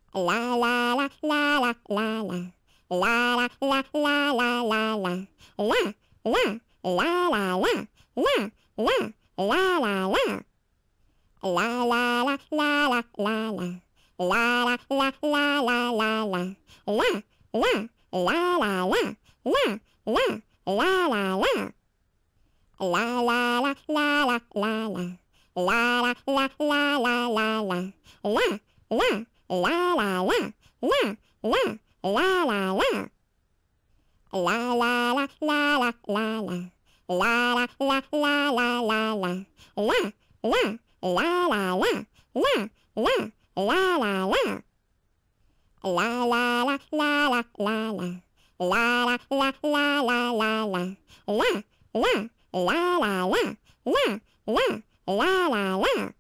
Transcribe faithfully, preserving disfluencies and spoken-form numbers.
La la la la la la la. La la la la la la la. La la la la la. La la la la la. La la la la la la la. La la la la la la la. La la la la la. La la la la la. La la la la la la la. La la la la la la la. La la la la la. La la la la la. La la la la la la la. La la la la la la la. La la la la la. La la la la la. La la la la la la la. La la la la la la la. La la la la la. La la la la la.